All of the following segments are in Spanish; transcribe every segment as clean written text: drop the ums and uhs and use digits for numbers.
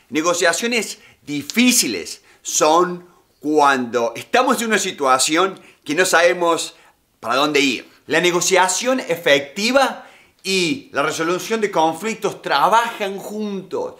Negociaciones difíciles son cuando estamos en una situación que no sabemos para dónde ir. La negociación efectiva y la resolución de conflictos trabajan juntos.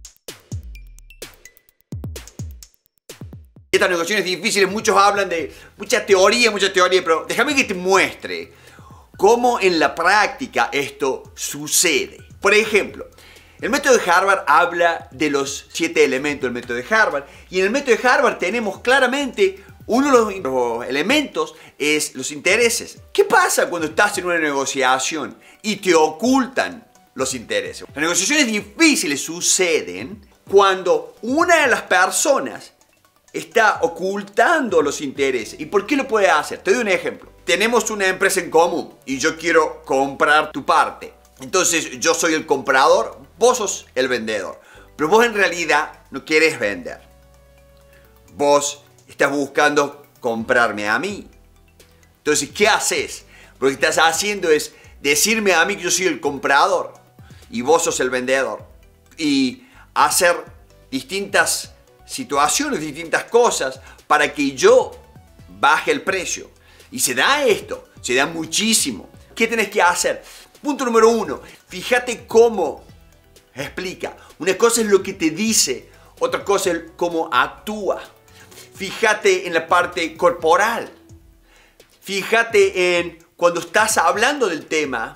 Estas negociaciones difíciles, muchos hablan de mucha teoría, pero déjame que te muestre cómo en la práctica esto sucede. Por ejemplo, el método de Harvard habla de los 7 elementos del método de Harvard, y en el método de Harvard tenemos claramente uno de los elementos es los intereses. ¿Qué pasa cuando estás en una negociación y te ocultan los intereses? Las negociaciones difíciles suceden cuando una de las personas está ocultando los intereses. ¿Y por qué lo puede hacer? Te doy un ejemplo. Tenemos una empresa en común y yo quiero comprar tu parte. Entonces yo soy el comprador, vos sos el vendedor. Pero vos en realidad no querés vender. Vos estás buscando comprarme a mí. Entonces, ¿qué haces? Lo que estás haciendo es decirme a mí que yo soy el comprador y vos sos el vendedor. Y hacer distintas situaciones, distintas cosas para que yo baje el precio. Y se da esto, se da muchísimo. ¿Qué tenés que hacer? Punto número 1, fíjate cómo explica. Una cosa es lo que te dice, otra cosa es cómo actúa. Fíjate en la parte corporal. Fíjate en cuando estás hablando del tema.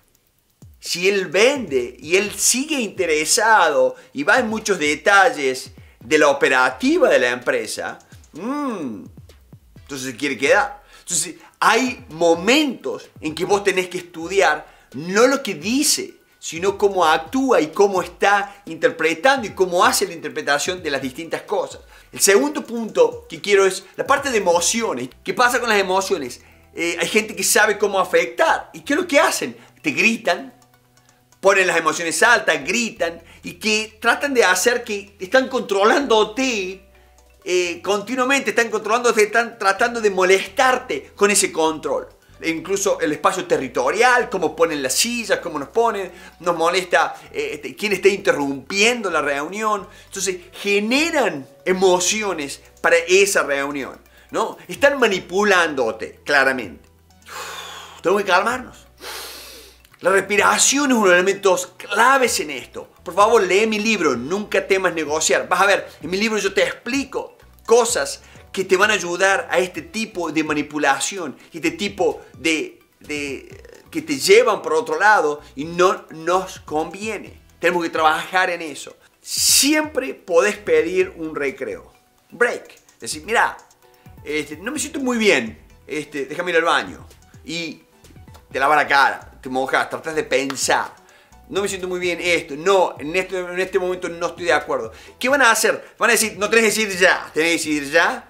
Si él vende y él sigue interesado y va en muchos detalles de la operativa de la empresa, entonces se quiere quedar. Entonces hay momentos en que vos tenés que estudiar no lo que dice, sino cómo actúa y cómo está interpretando y cómo hace la interpretación de las distintas cosas. El segundo punto que quiero es la parte de emociones. ¿Qué pasa con las emociones? Hay gente que sabe cómo afectar. ¿Y qué es lo que hacen? Te gritan, ponen las emociones altas, gritan y que tratan de hacer que están controlándote continuamente, están tratando de molestarte con ese control. Incluso el espacio territorial, cómo ponen las sillas, cómo nos molesta quién está interrumpiendo la reunión. Entonces generan emociones para esa reunión, ¿no? Están manipulándote, claramente. Tenemos que calmarnos. La respiración es uno de los elementos claves en esto. Por favor, lee mi libro, Nunca temas negociar. Vas a ver, en mi libro yo te explico cosas que te van a ayudar a este tipo de manipulación, este tipo de que te llevan por otro lado y no nos conviene. Tenemos que trabajar en eso. Siempre podés pedir un recreo, break. Decir, mira, no me siento muy bien, déjame ir al baño. Y te lavas la cara, te mojas, tratás de pensar. No me siento muy bien esto, no, en este momento no estoy de acuerdo. ¿Qué van a hacer? Van a decir, no tenés que decir ya, tenés que decir ya.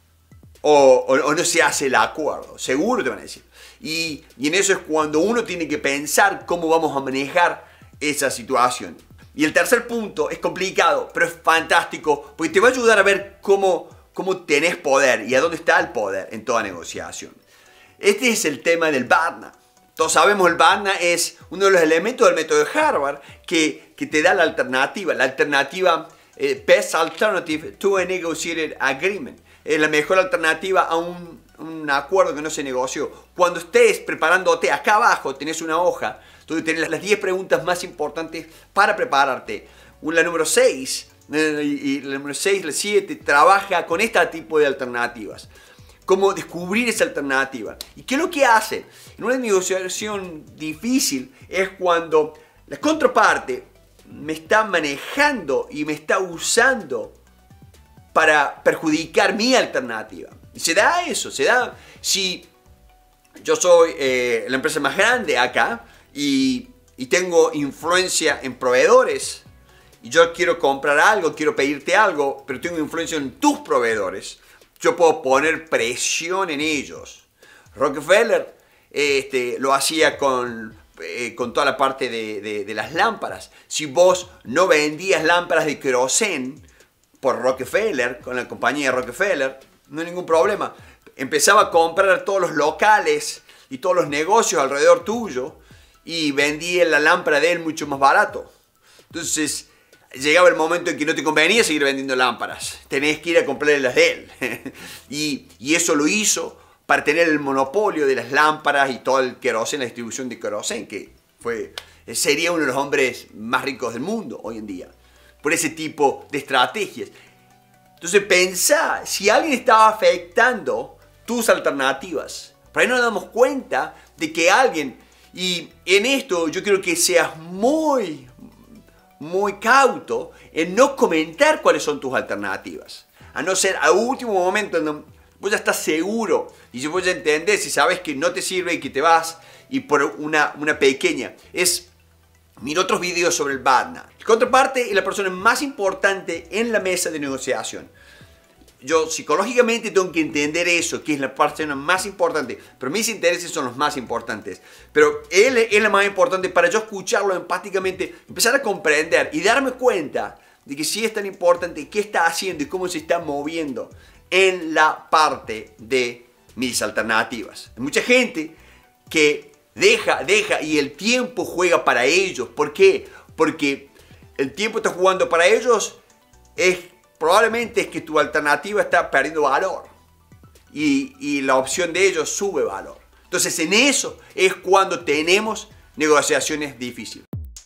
O no se hace el acuerdo, seguro te van a decir. Y en eso es cuando uno tiene que pensar cómo vamos a manejar esa situación. Y el tercer punto es complicado, pero es fantástico, porque te va a ayudar a ver cómo tenés poder y a dónde está el poder en toda negociación. Este es el tema del BATNA. Todos sabemos el BATNA es uno de los elementos del método de Harvard que te da la alternativa Best Alternative to a Negotiated Agreement. Es la mejor alternativa a un acuerdo que no se negoció. Cuando estés preparándote, acá abajo tenés una hoja donde tenés las 10 preguntas más importantes para prepararte. La número 6 y la número 6, la 7, trabaja con este tipo de alternativas. Cómo descubrir esa alternativa. ¿Y qué es lo que hace? En una negociación difícil es cuando la contraparte me está manejando y me está usando para perjudicar mi alternativa. Y se da eso, se da si yo soy la empresa más grande acá y tengo influencia en proveedores y yo quiero comprar algo, quiero pedirte algo, pero tengo influencia en tus proveedores, yo puedo poner presión en ellos. Rockefeller lo hacía con toda la parte de las lámparas. Si vos no vendías lámparas de querosén por Rockefeller, con la compañía Rockefeller, no hay ningún problema. Empezaba a comprar todos los locales y todos los negocios alrededor tuyo y vendía la lámpara de él mucho más barato. Entonces, llegaba el momento en que no te convenía seguir vendiendo lámparas. Tenés que ir a comprarle las de él. y eso lo hizo para tener el monopolio de las lámparas y todo el queroseno, la distribución de queroseno, que sería uno de los hombres más ricos del mundo hoy en día. Por ese tipo de estrategias. Entonces pensá, si alguien estaba afectando tus alternativas, por ahí nos damos cuenta de que alguien, y en esto yo quiero que seas muy cauto en no comentar cuáles son tus alternativas. A no ser a último momento en donde vos ya estás seguro y vos ya entendés y sabes que no te sirve y que te vas y por una pequeña. Mira otros videos sobre el partner. El contraparte es la persona más importante en la mesa de negociación. Yo psicológicamente tengo que entender eso, que es la persona más importante, pero mis intereses son los más importantes. Pero él es la más importante para yo escucharlo empáticamente, empezar a comprender y darme cuenta de que sí es tan importante, qué está haciendo y cómo se está moviendo en la parte de mis alternativas. Hay mucha gente que deja y el tiempo juega para ellos. ¿Por qué? Porque el tiempo está jugando para ellos probablemente es que tu alternativa está perdiendo valor y la opción de ellos sube valor. Entonces en eso es cuando tenemos negociaciones difíciles.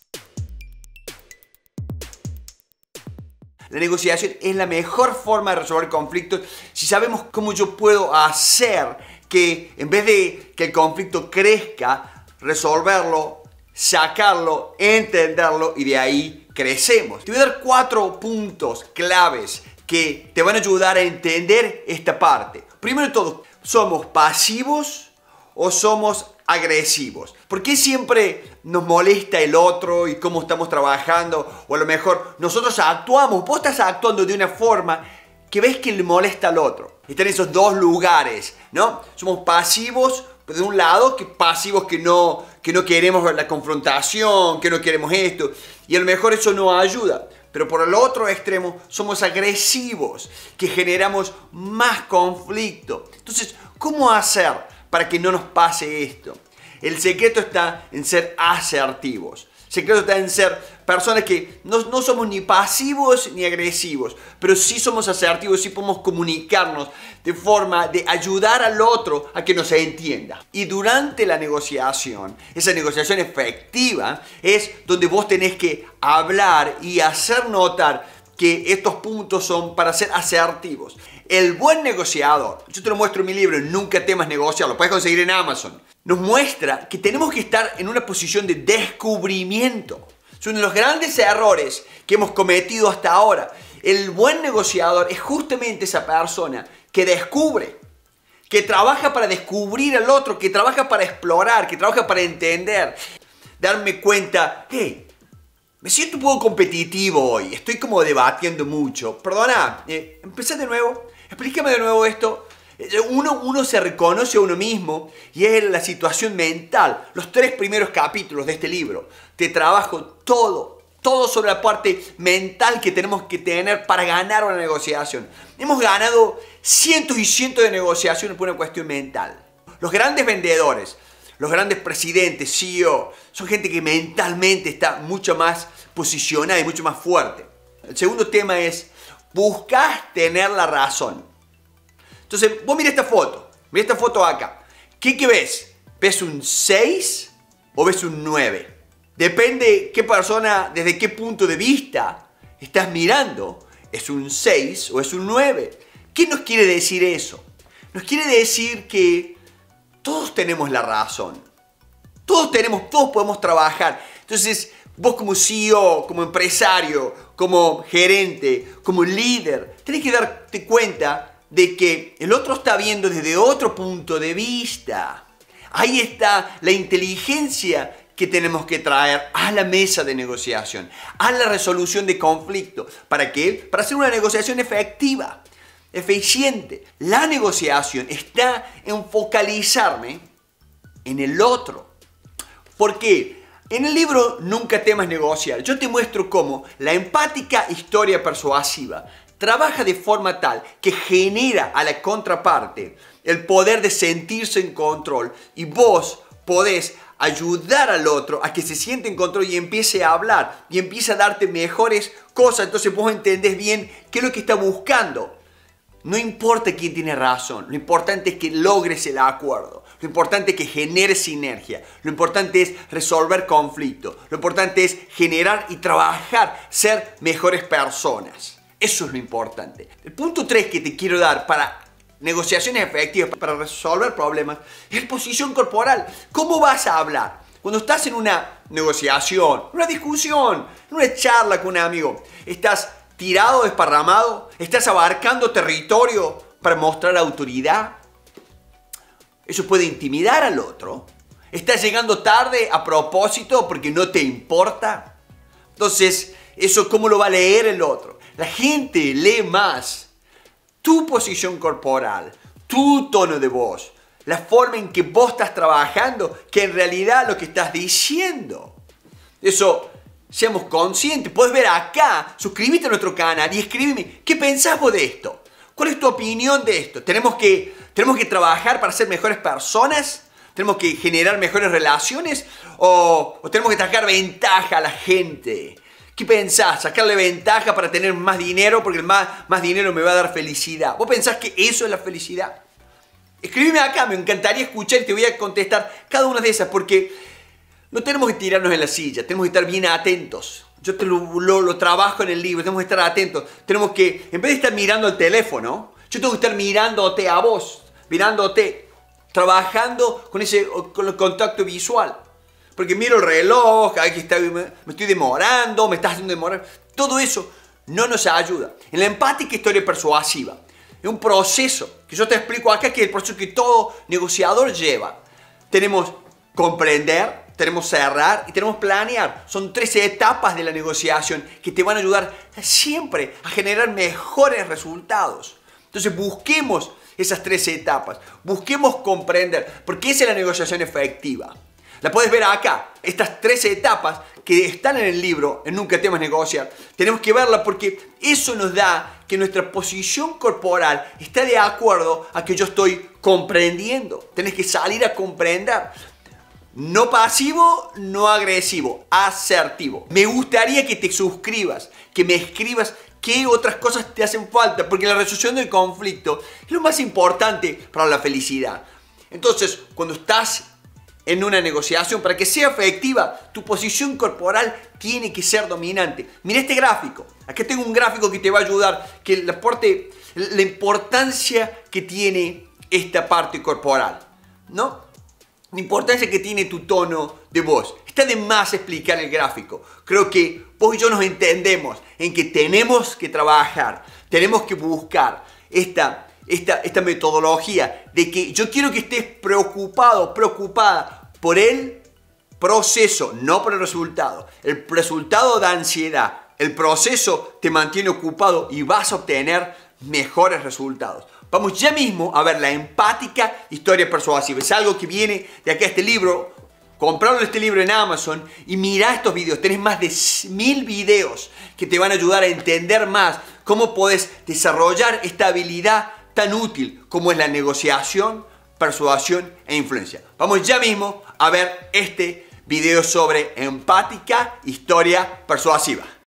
La negociación es la mejor forma de resolver conflictos si sabemos cómo yo puedo hacer que en vez de que el conflicto crezca, resolverlo, sacarlo, entenderlo y de ahí crecemos. Te voy a dar 4 puntos claves que te van a ayudar a entender esta parte. Primero de todo, ¿somos pasivos o somos agresivos? ¿Por qué siempre nos molesta el otro y cómo estamos trabajando? O a lo mejor nosotros actuamos, vos estás actuando de una forma que ves que le molesta al otro. Están esos dos lugares, ¿no? Somos pasivos de un lado, pasivos que no queremos ver la confrontación, que no queremos esto, y a lo mejor eso no ayuda. Pero por el otro extremo somos agresivos, que generamos más conflicto. Entonces, ¿cómo hacer para que no nos pase esto? El secreto está en ser asertivos. El secreto está en ser personas que no somos ni pasivos ni agresivos, pero sí somos asertivos, sí podemos comunicarnos de forma de ayudar al otro a que nos entienda. Y durante la negociación, esa negociación efectiva es donde vos tenés que hablar y hacer notar que estos puntos son para ser asertivos. El buen negociador, yo te lo muestro en mi libro, Nunca temas negociar, lo puedes conseguir en Amazon, nos muestra que tenemos que estar en una posición de descubrimiento. Es uno de los grandes errores que hemos cometido hasta ahora. El buen negociador es justamente esa persona que descubre, que trabaja para descubrir al otro, que trabaja para explorar, que trabaja para entender. Darme cuenta, hey, me siento un poco competitivo hoy, estoy como debatiendo mucho. Perdona, empecé de nuevo, explícame de nuevo esto. Uno se reconoce a uno mismo y es la situación mental. Los 3 primeros capítulos de este libro te trabajo todo sobre la parte mental que tenemos que tener para ganar una negociación. Hemos ganado cientos y cientos de negociaciones por una cuestión mental. Los grandes vendedores, los grandes presidentes, CEO, son gente que mentalmente está mucho más posicionada y mucho más fuerte. El segundo tema es, buscas tener la razón. Entonces, vos mira esta foto acá. ¿Qué ves? ¿Ves un 6 o ves un 9? Depende qué persona, desde qué punto de vista estás mirando. ¿Es un 6 o es un 9? ¿Qué nos quiere decir eso? Nos quiere decir que todos tenemos la razón. Todos podemos trabajar. Entonces, vos como CEO, como empresario, como gerente, como líder, tenés que darte cuenta de que el otro está viendo desde otro punto de vista. Ahí está la inteligencia que tenemos que traer a la mesa de negociación, a la resolución de conflicto. ¿Para qué? Para hacer una negociación efectiva, eficiente. La negociación está en focalizarme en el otro. ¿Por qué? En el libro Nunca temas negociar, yo te muestro cómo la empática historia persuasiva trabaja de forma tal que genera a la contraparte el poder de sentirse en control y vos podés ayudar al otro a que se siente en control y empiece a hablar y empiece a darte mejores cosas. Entonces vos entendés bien qué es lo que está buscando. No importa quién tiene razón, lo importante es que logres el acuerdo, lo importante es que generes sinergia, lo importante es resolver conflictos, lo importante es generar y trabajar, ser mejores personas. Eso es lo importante. El punto 3 que te quiero dar para negociaciones efectivas, para resolver problemas, es posición corporal. ¿Cómo vas a hablar? Cuando estás en una negociación, una discusión, en una charla con un amigo, estás tirado, desparramado, estás abarcando territorio para mostrar autoridad. Eso puede intimidar al otro. Estás llegando tarde a propósito porque no te importa. Entonces, eso ¿cómo lo va a leer el otro? La gente lee más tu posición corporal, tu tono de voz, la forma en que vos estás trabajando, que en realidad lo que estás diciendo. Eso, seamos conscientes. Puedes ver acá, suscríbete a nuestro canal y escríbeme, ¿qué pensás vos de esto? ¿Cuál es tu opinión de esto? ¿Tenemos que trabajar para ser mejores personas? ¿Tenemos que generar mejores relaciones? ¿O tenemos que sacar ventaja a la gente? ¿Qué pensás? ¿Sacarle ventaja para tener más dinero? Porque el más dinero me va a dar felicidad. ¿Vos pensás que eso es la felicidad? Escríbeme acá, me encantaría escuchar y te voy a contestar cada una de esas, porque no tenemos que tirarnos en la silla, tenemos que estar bien atentos. Yo te lo trabajo en el libro, tenemos que estar atentos. Tenemos que, en vez de estar mirando el teléfono, yo tengo que estar mirándote a vos, mirándote, trabajando con el contacto visual. Porque miro el reloj, aquí me estoy demorando, me estás haciendo demorar. Todo eso no nos ayuda. En la empática historia persuasiva, es un proceso que yo te explico acá, que es el proceso que todo negociador lleva. Tenemos comprender, tenemos cerrar y tenemos planear. Son 13 etapas de la negociación que te van a ayudar siempre a generar mejores resultados. Entonces busquemos esas 13 etapas, busquemos comprender, porque esa es la negociación efectiva. La puedes ver acá, estas 13 etapas que están en el libro, en Nunca temas negociar. Tenemos que verla porque eso nos da que nuestra posición corporal está de acuerdo a que yo estoy comprendiendo. Tenés que salir a comprender. No pasivo, no agresivo, asertivo. Me gustaría que te suscribas, que me escribas qué otras cosas te hacen falta, porque la resolución del conflicto es lo más importante para la felicidad. Entonces, cuando estás en una negociación, para que sea efectiva, tu posición corporal tiene que ser dominante. Mira este gráfico. Aquí tengo un gráfico que te va a ayudar, que le aporte la importancia que tiene esta parte corporal, ¿no? La importancia que tiene tu tono de voz. Está de más explicar el gráfico. Creo que vos y yo nos entendemos en que tenemos que trabajar, tenemos que buscar esta metodología de que yo quiero que estés preocupado, preocupada por el proceso, no por el resultado. El resultado da ansiedad, el proceso te mantiene ocupado y vas a obtener mejores resultados. Vamos ya mismo a ver la empática historia persuasiva. Es algo que viene de acá, este libro. Compraron este libro en Amazon y mira estos videos. Tenés más de 1000 videos que te van a ayudar a entender más cómo podés desarrollar esta habilidad tan útil como es la negociación, persuasión e influencia. Vamos ya mismo a ver este video sobre empática historia persuasiva.